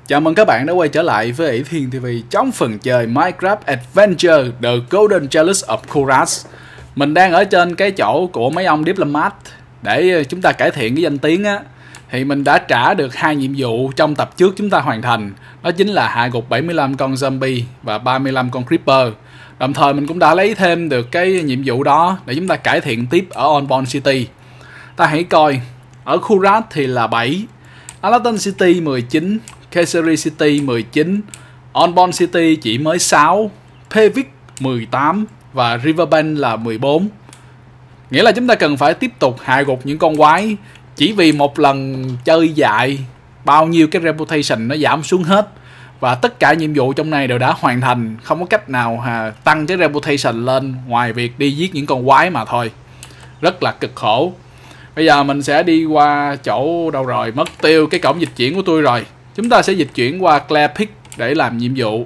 Chào mừng các bạn đã quay trở lại với ỷ Thiên TV trong phần chơi Minecraft Adventure The Golden Chalice of Korat. Mình đang ở trên cái chỗ của mấy ông Diplomat để chúng ta cải thiện cái danh tiếng á. Thì mình đã trả được 2 nhiệm vụ trong tập trước chúng ta hoàn thành. Đó chính là hạ gục 75 con zombie và 35 con creeper. Đồng thời mình cũng đã lấy thêm được cái nhiệm vụ đó để chúng ta cải thiện tiếp ở Onborn City. Ta hãy coi, ở Korat thì là 7, Aladdin City 19, Kayseri City 19, Onborn City chỉ mới 6, Pevik 18 và Riverbank là 14. Nghĩa là chúng ta cần phải tiếp tục hạ gục những con quái. Chỉ vì một lần chơi dại, bao nhiêu cái reputation nó giảm xuống hết. Và tất cả nhiệm vụ trong này đều đã hoàn thành. Không có cách nào tăng cái reputation lên ngoài việc đi giết những con quái mà thôi. Rất là cực khổ. Bây giờ mình sẽ đi qua chỗ đâu rồi, mất tiêu cái cổng dịch chuyển của tôi rồi. Chúng ta sẽ dịch chuyển qua Clair Peak để làm nhiệm vụ.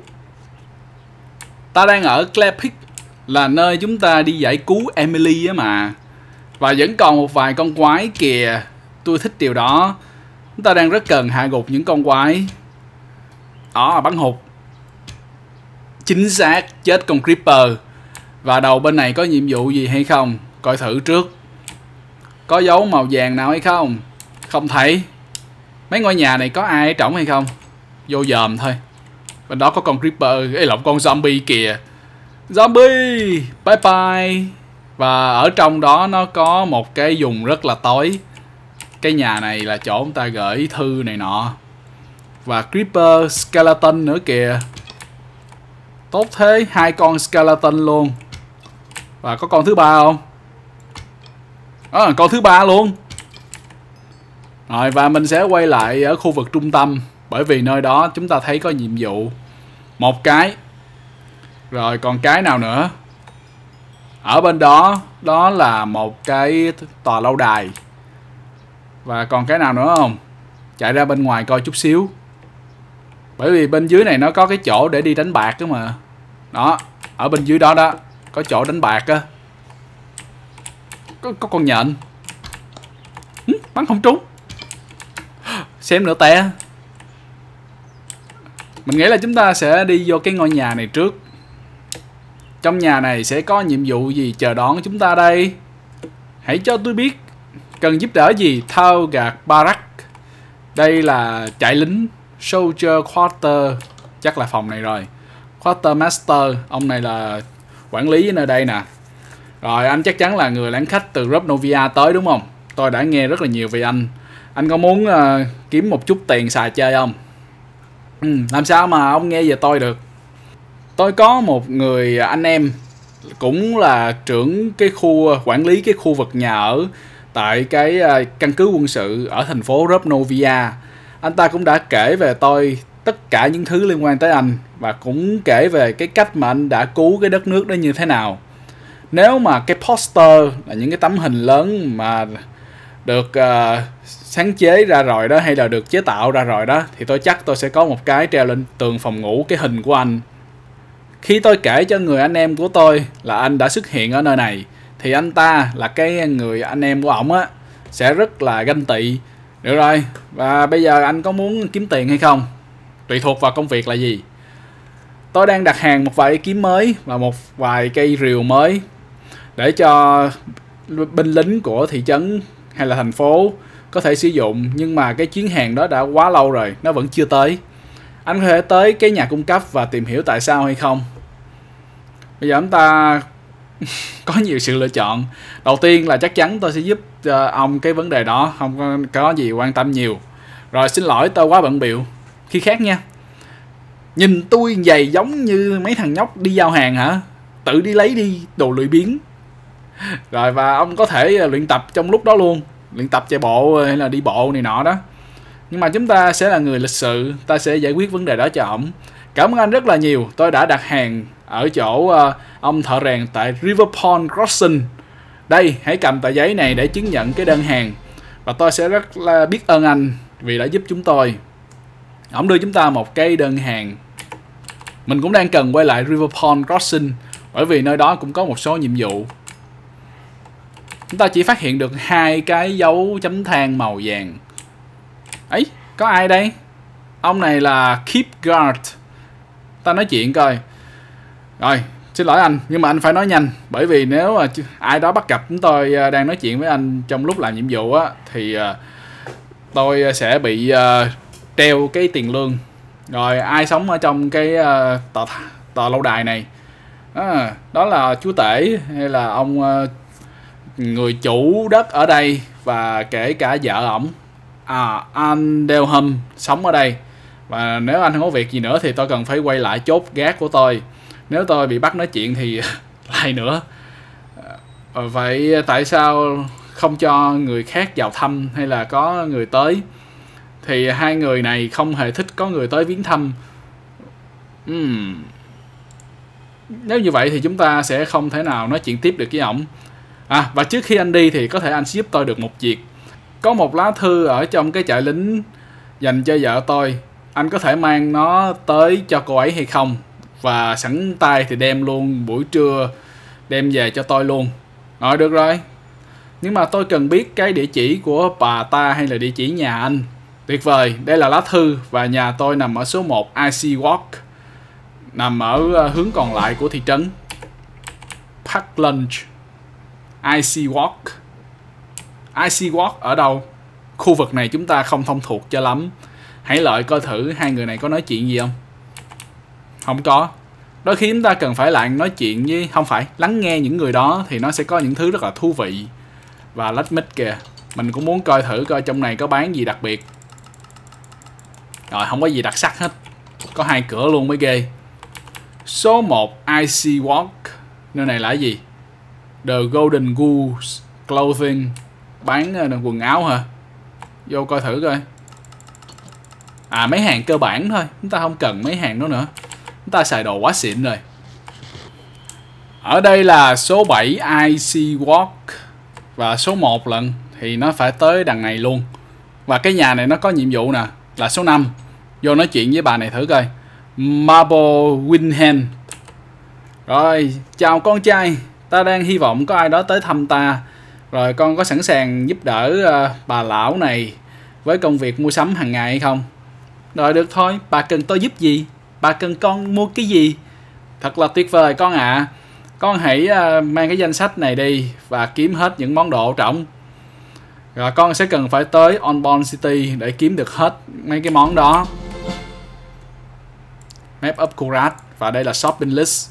Ta đang ở Clair Peak, là nơi chúng ta đi giải cứu Emily á mà. Và vẫn còn một vài con quái kìa. Tôi thích điều đó. Chúng ta đang rất cần hạ gục những con quái. Đó, bắn hụt. Chính xác, chết con Creeper. Và đầu bên này có nhiệm vụ gì hay không? Coi thử trước. Có dấu màu vàng nào hay không? Không thấy. Mấy ngôi nhà này có ai ở trỏng hay không? Vô dòm thôi. Bên đó có con Creeper, ấy lộn, con zombie kìa. Zombie, bye bye. Và ở trong đó nó có một cái vùng rất là tối. Cái nhà này là chỗ chúng ta gửi thư này nọ. Và Creeper, Skeleton nữa kìa. Tốt thế, 2 con Skeleton luôn. Và có con thứ ba không? Con thứ ba luôn. Rồi, và mình sẽ quay lại ở khu vực trung tâm. Bởi vì nơi đó chúng ta thấy có nhiệm vụ. Một cái. Rồi còn cái nào nữa? Ở bên đó, đó là một cái tòa lâu đài. Và còn cái nào nữa không? Chạy ra bên ngoài coi chút xíu. Bởi vì bên dưới này nó có cái chỗ để đi đánh bạc đó mà. Đó, ở bên dưới đó đó, có chỗ đánh bạc á. Có con nhện. Bắn không trúng. Xem nữa té. Mình nghĩ là chúng ta sẽ đi vô cái ngôi nhà này trước. Trong nhà này sẽ có nhiệm vụ gì chờ đón chúng ta đây? Hãy cho tôi biết. Cần giúp đỡ gì? Thao gạt Barrack. Đây là trại lính. Soldier Quarter. Chắc là phòng này rồi. Quartermaster. Ông này là quản lý nơi đây nè. Rồi, anh chắc chắn là người lãnh khách từ Robnovia tới đúng không? Tôi đã nghe rất là nhiều về anh. Anh có muốn kiếm một chút tiền xài chơi không? Làm sao mà ông nghe về tôi được? Tôi có một người anh em cũng là trưởng cái khu quản lý cái khu vực nhà ở tại cái căn cứ quân sự ở thành phố Robnovia. Anh ta cũng đã kể về tôi tất cả những thứ liên quan tới anh và cũng kể về cái cách mà anh đã cứu cái đất nước đó như thế nào. Nếu mà cái poster là những cái tấm hình lớn mà được sáng chế ra rồi đó, hay là được chế tạo ra rồi đó, thì tôi chắc tôi sẽ có một cái treo lên tường phòng ngủ cái hình của anh. Khi tôi kể cho người anh em của tôi là anh đã xuất hiện ở nơi này, thì anh ta là cái người anh em của ổng á sẽ rất là ganh tị. Được rồi, và bây giờ anh có muốn kiếm tiền hay không? Tùy thuộc vào công việc là gì. Tôi đang đặt hàng một vài cái kiếm mới và một vài cây rìu mới để cho binh lính của thị trấn hay là thành phố có thể sử dụng. Nhưng mà cái chuyến hàng đó đã quá lâu rồi, nó vẫn chưa tới. Anh có thể tới cái nhà cung cấp và tìm hiểu tại sao hay không? Bây giờ chúng ta có nhiều sự lựa chọn. Đầu tiên là chắc chắn tôi sẽ giúp ông cái vấn đề đó, không có gì quan tâm nhiều. Rồi, xin lỗi tôi quá bận bịu. Khi khác nha. Nhìn tôi giày giống như mấy thằng nhóc đi giao hàng hả? Tự đi lấy đi, đồ lười biếng. Rồi, và ông có thể luyện tập trong lúc đó luôn. Luyện tập chạy bộ hay là đi bộ này nọ đó. Nhưng mà chúng ta sẽ là người lịch sự. Ta sẽ giải quyết vấn đề đó cho ổng. Cảm ơn anh rất là nhiều. Tôi đã đặt hàng ở chỗ ông thợ rèn tại Riverpond Crossing. Đây, hãy cầm tờ giấy này để chứng nhận cái đơn hàng. Và tôi sẽ rất là biết ơn anh vì đã giúp chúng tôi. Ông đưa chúng ta một cái đơn hàng. Mình cũng đang cần quay lại Riverpond Crossing, bởi vì nơi đó cũng có một số nhiệm vụ. Chúng ta chỉ phát hiện được 2 cái dấu chấm than màu vàng. Ấy, có ai đây? Ông này là Keep Guard. Ta nói chuyện coi. Rồi, xin lỗi anh, nhưng mà anh phải nói nhanh. Bởi vì nếu mà ai đó bắt gặp chúng tôi đang nói chuyện với anh trong lúc làm nhiệm vụ á, thì tôi sẽ bị treo cái tiền lương. Rồi ai sống ở trong cái tòa lâu đài này, đó là chúa tể hay là ông người chủ đất ở đây, và kể cả vợ ổng anh Delham sống ở đây. Và nếu anh không có việc gì nữa thì tôi cần phải quay lại chốt gác của tôi. Nếu tôi bị bắt nói chuyện thì lại nữa. Vậy tại sao không cho người khác vào thăm hay là có người tới? Thì hai người này không hề thích có người tới viếng thăm. Nếu như vậy thì chúng ta sẽ không thể nào nói chuyện tiếp được với ổng. Và trước khi anh đi thì có thể anh sẽ giúp tôi được một việc. Có một lá thư ở trong cái trại lính dành cho vợ tôi. Anh có thể mang nó tới cho cô ấy hay không? Và sẵn tay thì đem luôn buổi trưa, đem về cho tôi luôn. Rồi được rồi. Nhưng mà tôi cần biết cái địa chỉ của bà ta hay là địa chỉ nhà anh. Tuyệt vời, đây là lá thư và nhà tôi nằm ở số 1 Icy Walk, nằm ở hướng còn lại của thị trấn Parkland. Icy Walk. Icy Walk ở đâu? Khu vực này chúng ta không thông thuộc cho lắm. Hãy lợi coi thử hai người này có nói chuyện gì không. Không có. Đôi khi chúng ta cần phải lại nói chuyện với, không phải, lắng nghe những người đó thì nó sẽ có những thứ rất là thú vị. Và lách mít kìa, mình cũng muốn coi thử coi trong này có bán gì đặc biệt. Rồi, không có gì đặc sắc hết. Có 2 cửa luôn mới ghê. Số 1 Icy Walk. Nơi này là gì? The Golden Goose Clothing. Bán quần áo hả? Vô coi thử coi. Mấy hàng cơ bản thôi. Chúng ta không cần mấy hàng đó nữa. Chúng ta xài đồ quá xịn rồi. Ở đây là số 7 Icy Walk. Và số 1 lần thì nó phải tới đằng này luôn. Và cái nhà này nó có nhiệm vụ nè, là số 5. Vô nói chuyện với bà này thử coi. Marble Winhand. Rồi, chào con trai. Ta đang hy vọng có ai đó tới thăm ta. Rồi con có sẵn sàng giúp đỡ bà lão này với công việc mua sắm hàng ngày hay không? Rồi được thôi, bà cần tôi giúp gì? Bà cần con mua cái gì? Thật là tuyệt vời con ạ. Con hãy mang cái danh sách này đi và kiếm hết những món đồ trọng. Rồi con sẽ cần phải tới Onborn City để kiếm được hết mấy cái món đó. Map of Kurat. Và đây là shopping list.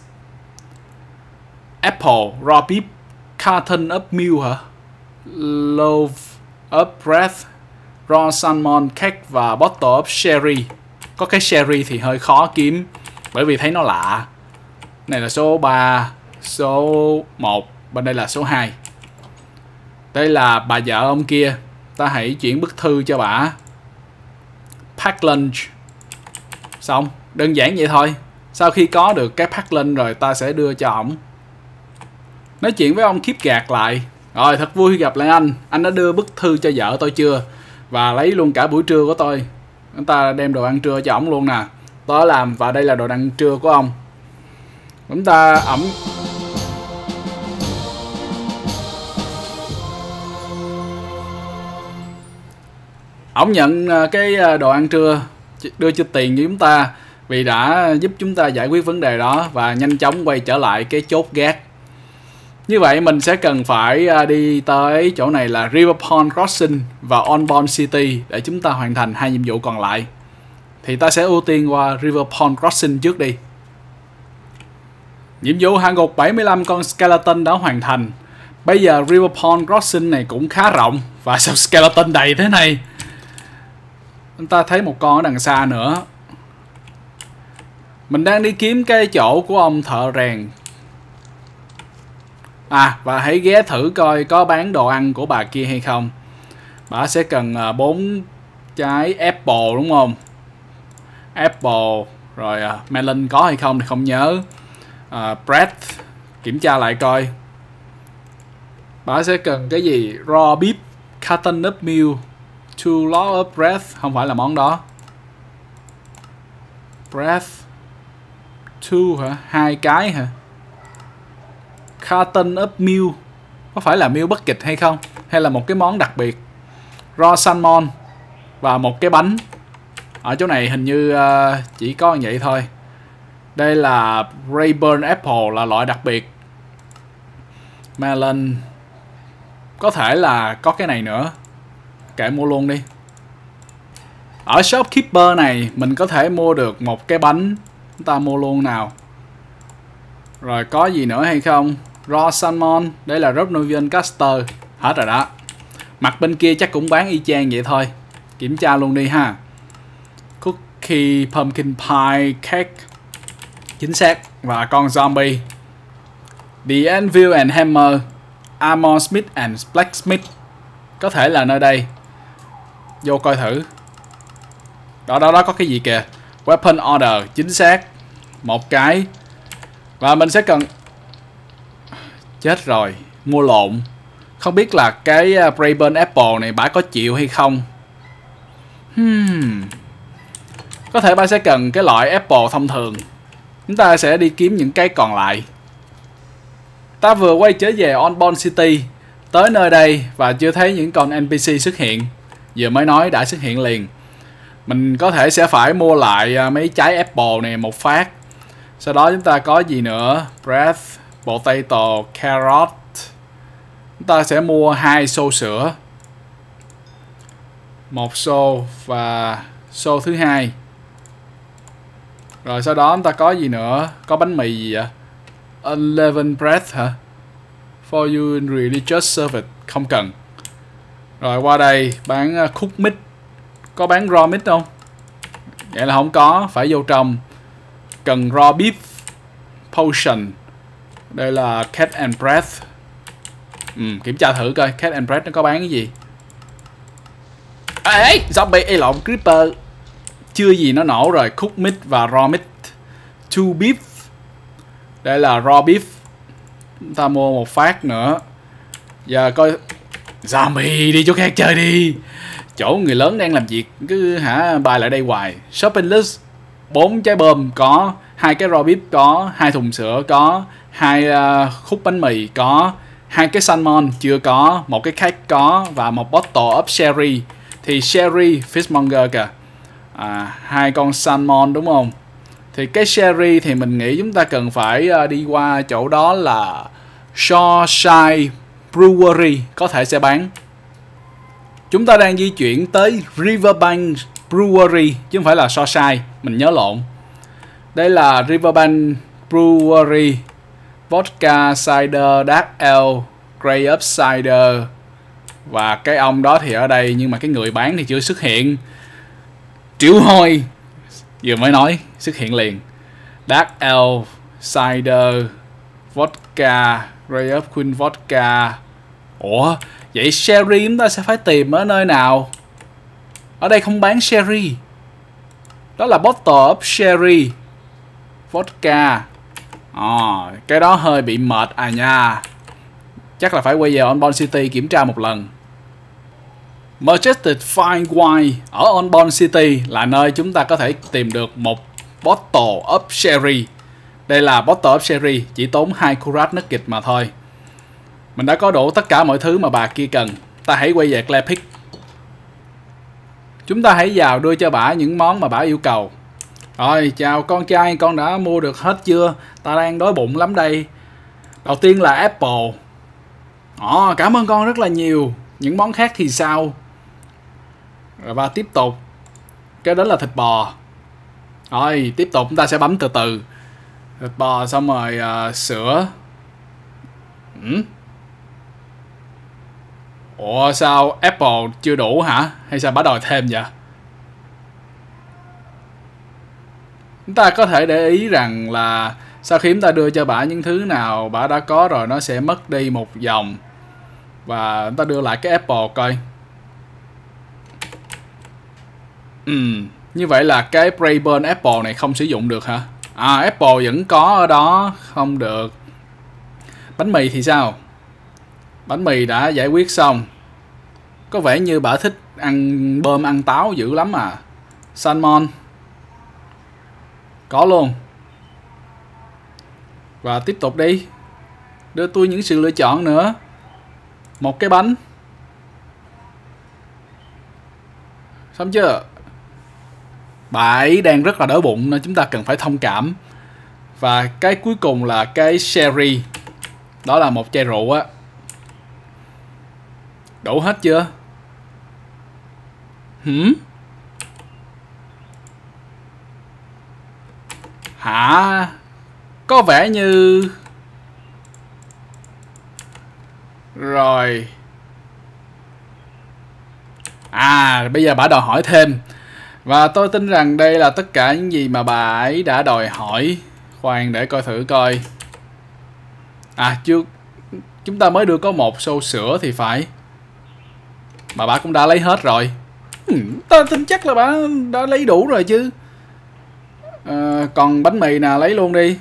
Apple, raw beef, carton of milk hả? Loaf of bread, raw salmon, cake và bottle of sherry. Có cái sherry thì hơi khó kiếm bởi vì thấy nó lạ. Này là số 3, số 1, bên đây là số 2. Đây là bà vợ ông kia. Ta hãy chuyển bức thư cho bà. Pack lunch. Xong, đơn giản vậy thôi. Sau khi có được cái pack lunch rồi ta sẽ đưa cho ổng. Nói chuyện với ông Keep gạt lại. Rồi, thật vui khi gặp lại anh. Anh đã đưa bức thư cho vợ tôi chưa? Và lấy luôn cả buổi trưa của tôi. Chúng ta đem đồ ăn trưa cho ổng luôn nè. Tôi đã làm và đây là đồ ăn trưa của ông. Chúng ta ổng nhận cái đồ ăn trưa, đưa cho tiền cho chúng ta vì đã giúp chúng ta giải quyết vấn đề đó và nhanh chóng quay trở lại cái chốt gác. Như vậy mình sẽ cần phải đi tới chỗ này là River Pond Crossing và Onborn City để chúng ta hoàn thành 2 nhiệm vụ còn lại. Thì ta sẽ ưu tiên qua River Pond Crossing trước đi. Nhiệm vụ hạ gục 75 con skeleton đã hoàn thành. Bây giờ River Pond Crossing này cũng khá rộng. Và sao skeleton đầy thế này? Chúng ta thấy một con ở đằng xa nữa. Mình đang đi kiếm cái chỗ của ông thợ rèn. Và hãy ghé thử coi có bán đồ ăn của bà kia hay không. Bà sẽ cần 4 trái apple đúng không? Apple. Rồi melon có hay không thì không nhớ. Bread. Kiểm tra lại coi. Bà sẽ cần cái gì? Raw beef, carton of milk, 2 loaves of bread. Không phải là món đó. Bread 2 hả? 2 cái hả? Carton of milk. Có phải là milk bucket hay không? Hay là một cái món đặc biệt? Raw salmon. Và một cái bánh. Ở chỗ này hình như chỉ có vậy thôi. Đây là Rayburn Apple, là loại đặc biệt. Melon. Có thể là có cái này nữa. Kệ mua luôn đi. Ở Shopkeeper này mình có thể mua được một cái bánh. Chúng ta mua luôn nào. Rồi có gì nữa hay không? Raw Salmon. Đây là Robnovian Caster. Hết rồi đó. Mặt bên kia chắc cũng bán y chang vậy thôi. Kiểm tra luôn đi ha. Cookie Pumpkin Pie Cake. Chính xác. Và con zombie. The Anvil and Hammer. Armor Smith and Blacksmith. Có thể là nơi đây. Vô coi thử. Đó có cái gì kìa. Weapon Order. Chính xác. Một cái. Và mình sẽ cần. Chết rồi. Mua lộn. Không biết là cái Rayburn Apple này bả có chịu hay không. Có thể bả sẽ cần cái loại Apple thông thường. Chúng ta sẽ đi kiếm những cái còn lại. Ta vừa quay trở về Onborn City. Tới nơi đây và chưa thấy những con NPC xuất hiện. Vừa mới nói đã xuất hiện liền. Mình có thể sẽ phải mua lại mấy trái Apple này một phát. Sau đó chúng ta có gì nữa? Bread, potato, carrot. Chúng ta sẽ mua 2 xô sữa. Một xô và xô thứ hai. Rồi sau đó chúng ta có gì nữa? Có bánh mì gì vậy? Unleavened bread hả? For you in religious service. Không cần. Rồi qua đây bán cooked meat. Có bán raw meat không? Vậy là không có. Phải vô trong. Cần raw beef potion. Đây là cat and bread. Kiểm tra thử coi cat and bread nó có bán cái gì. Ê, zombie lộn creeper. Chưa gì nó nổ rồi. Cooked meat và raw meat. Two beef. Đây là raw beef. Chúng ta mua một phát nữa. Giờ coi. Zombie đi chỗ khác chơi đi. Chỗ người lớn đang làm việc cứ bài lại đây hoài. Shopping list. 4 trái bơm có. 2 cái raw beef có. 2 thùng sữa có. 2 khúc bánh mì có. 2 cái salmon chưa có. 1 cái cake có. Và 1 bottle of sherry. Thì sherry fishmonger kìa. 2 con salmon đúng không? Thì cái sherry thì mình nghĩ chúng ta cần phải đi qua chỗ đó là Shawshire Brewery. Có thể sẽ bán. Chúng ta đang di chuyển tới Riverbank Brewery chứ không phải là Shawshire. Mình nhớ lộn. Đây là Riverbank Brewery. Vodka, cider, dark ale, grey up cider. Và cái ông đó thì ở đây. Nhưng mà cái người bán thì chưa xuất hiện. Triệu hồi. Vừa mới nói xuất hiện liền. Dark ale, cider, vodka, grey up queen vodka. Ủa, vậy sherry chúng ta sẽ phải tìm ở nơi nào? Ở đây không bán sherry. Đó là bottle of sherry vodka. Cái đó hơi bị mệt nha. Chắc là phải quay về Onborn City kiểm tra một lần. Majestic Fine Wine ở Onborn City là nơi chúng ta có thể tìm được một bottle of sherry. Đây là bottle of sherry, chỉ tốn 2 Kurat nugget mà thôi. Mình đã có đủ tất cả mọi thứ mà bà kia cần. Ta hãy quay về Claire Pig. Chúng ta hãy vào đưa cho bà những món mà bà yêu cầu. Rồi, chào con trai, con đã mua được hết chưa? Ta đang đói bụng lắm đây. Đầu tiên là Apple. Cảm ơn con rất là nhiều. Những món khác thì sao? Rồi và tiếp tục. Cái đó là thịt bò. Rồi, tiếp tục chúng ta sẽ bấm từ từ. Thịt bò xong rồi sữa. Ủa sao Apple chưa đủ hả? Hay sao bà đòi thêm vậy? Chúng ta có thể để ý rằng là sau khi chúng ta đưa cho bà những thứ nào bà đã có rồi nó sẽ mất đi một vòng. Và chúng ta đưa lại cái Apple coi. Như vậy là cái Rayburn Apple này không sử dụng được hả? Apple vẫn có ở đó. Không được. Bánh mì thì sao? Bánh mì đã giải quyết xong. Có vẻ như bà thích ăn bơm ăn táo dữ lắm à. Salmon có luôn. Và tiếp tục đi. Đưa tôi những sự lựa chọn nữa. Một cái bánh. Xong chưa? Bà ấy đang rất là đói bụng nên chúng ta cần phải thông cảm. Và cái cuối cùng là cái sherry. Đó là một chai rượu á. Đủ hết chưa? Hả? Có vẻ như... Rồi. À, bây giờ bà đòi hỏi thêm. Và tôi tin rằng đây là tất cả những gì mà bà ấy đã đòi hỏi. Khoan để coi thử coi. À, chưa. Chúng ta mới đưa có một xô sữa thì phải. Mà bà cũng đã lấy hết rồi. Tôi tin chắc là bà đã lấy đủ rồi chứ. Còn bánh mì nào lấy luôn đi.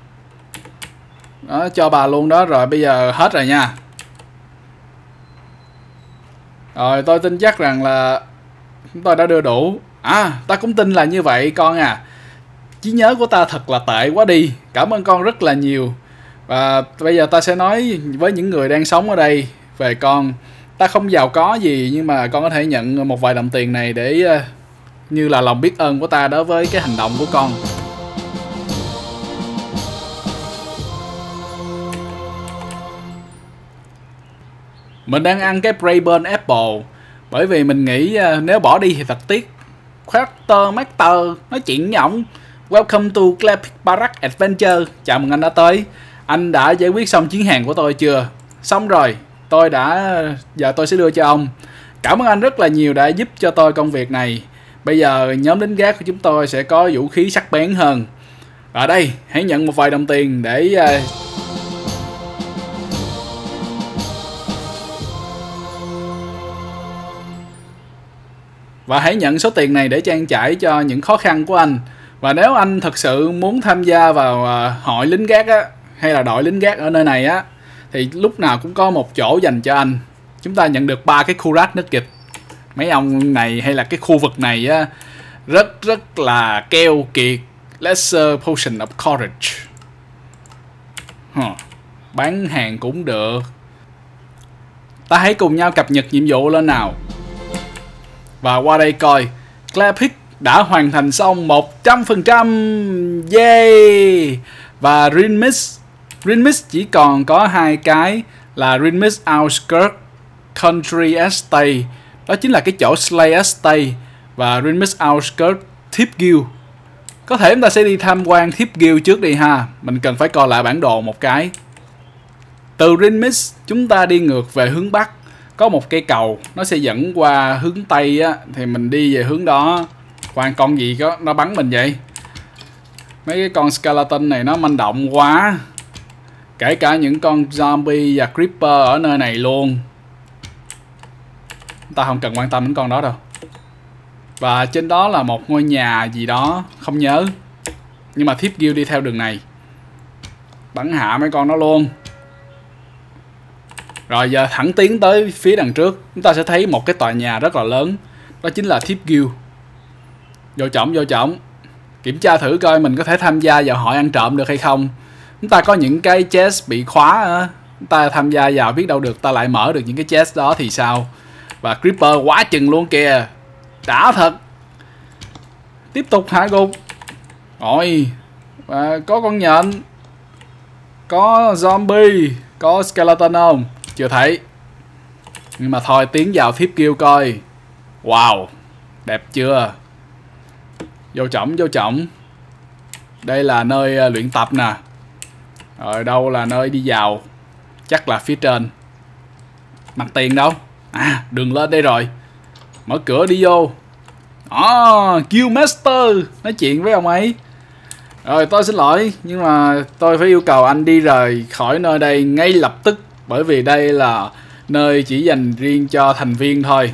Đó, cho bà luôn đó. Rồi bây giờ hết rồi nha. Rồi tôi tin chắc rằng là chúng tôi đã đưa đủ. À, ta cũng tin là như vậy con à. Trí nhớ của ta thật là tệ quá đi. Cảm ơn con rất là nhiều. Và bây giờ ta sẽ nói với những người đang sống ở đây về con. Ta không giàu có gì, nhưng mà con có thể nhận một vài đồng tiền này để như là lòng biết ơn của ta đối với cái hành động của con. Mình đang ăn cái Brayburn Apple bởi vì mình nghĩ nếu bỏ đi thì thật tiếc. Quarter Master nói chuyện với ổng. Welcome to Clapic Barrack Adventure. Chào mừng anh đã tới. Anh đã giải quyết xong chuyến hàng của tôi chưa? Xong rồi. Giờ tôi sẽ đưa cho ông. Cảm ơn anh rất là nhiều đã giúp cho tôi công việc này. Bây giờ nhóm lính gác của chúng tôi sẽ có vũ khí sắc bén hơn. Ở đây, hãy nhận một vài đồng tiền để... Và hãy nhận số tiền này để trang trải cho những khó khăn của anh. Và nếu anh thật sự muốn tham gia vào hội lính gác á, hay là đội lính gác ở nơi này á, thì lúc nào cũng có một chỗ dành cho anh. Chúng ta nhận được 3 cái khu rác nước kịch. Mấy ông này hay là cái khu vực này á, rất là keo kiệt. Lesser Potion of Courage. Bán hàng cũng được. Ta hãy cùng nhau cập nhật nhiệm vụ lên nào. Và qua đây coi. Clapic đã hoàn thành xong 100%. Yay. Và Rinmix chỉ còn có 2 cái là Rinmix Outskirts Country Estate. Đó chính là cái chỗ Slay Estate. Và Rinmix Outskirts Tip Guild. Có thể chúng ta sẽ đi tham quan Tip Guild trước đi ha. Mình cần phải coi lại bản đồ một cái. Từ Rinmix chúng ta đi ngược về hướng Bắc. Có một cây cầu nó sẽ dẫn qua hướng Tây á, thì mình đi về hướng đó. Khoan, con gì đó nó bắn mình vậy? Mấy cái con skeleton này nó manh động quá. Kể cả những con zombie và creeper ở nơi này luôn. Ta không cần quan tâm đến con đó đâu. Và trên đó là một ngôi nhà gì đó, không nhớ. Nhưng mà Thief Guild đi theo đường này. Bắn hạ mấy con đó luôn. Rồi giờ thẳng tiến tới phía đằng trước. Chúng ta sẽ thấy một cái tòa nhà rất là lớn. Đó chính là Thief Guild. Vô trọng. Kiểm tra thử coi mình có thể tham gia vào hội ăn trộm được hay không. Chúng ta có những cái chest bị khóa á. Chúng ta tham gia vào biết đâu được ta lại mở được những cái chest đó thì sao. Và Creeper quá chừng luôn kìa. Đã thật. Tiếp tục hạ gục. Rồi. Và có con nhện. Có zombie. Có skeleton không? Chưa thấy. Nhưng mà thôi tiến vào Thief Guild coi. Wow. Đẹp chưa? Vô trọng. Đây là nơi luyện tập nè. Rồi đâu là nơi đi vào? Chắc là phía trên. Mặt tiền đâu? À, đường lên đây rồi. Mở cửa đi vô. Guild Master. Nói chuyện với ông ấy. Rồi tôi xin lỗi. Nhưng mà tôi phải yêu cầu anh đi rời khỏi nơi đây ngay lập tức. Bởi vì đây là nơi chỉ dành riêng cho thành viên thôi.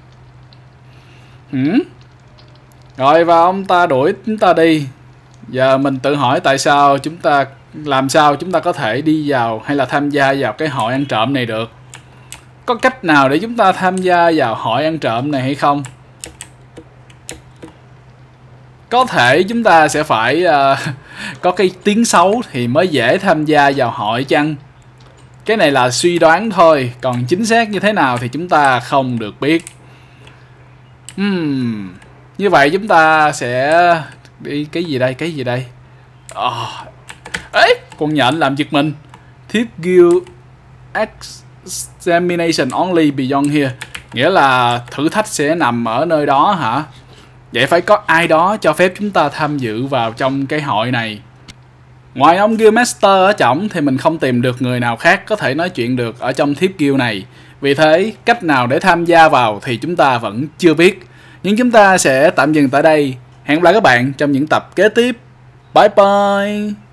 Rồi và ông ta đuổi chúng ta đi. Giờ mình tự hỏi làm sao chúng ta có thể đi vào hay là tham gia vào cái hội ăn trộm này được. Có cách nào để chúng ta tham gia vào hội ăn trộm này hay không? Có thể chúng ta sẽ phải có cái tiếng xấu thì mới dễ tham gia vào hội chăng? Cái này là suy đoán thôi. Còn chính xác như thế nào thì chúng ta không được biết. Như vậy chúng ta sẽ đi cái gì đây? Cái gì đây? Ấy, con nhện làm giật mình. Thiếp guild examination only beyond here, nghĩa là thử thách sẽ nằm ở nơi đó hả? Vậy phải có ai đó cho phép chúng ta tham dự vào trong cái hội này. Ngoài ông Guildmaster ở trỏng thì mình không tìm được người nào khác có thể nói chuyện được ở trong thiếp guild này. Vì thế, cách nào để tham gia vào thì chúng ta vẫn chưa biết. Nhưng chúng ta sẽ tạm dừng tại đây. Hẹn gặp lại các bạn trong những tập kế tiếp. Bye bye!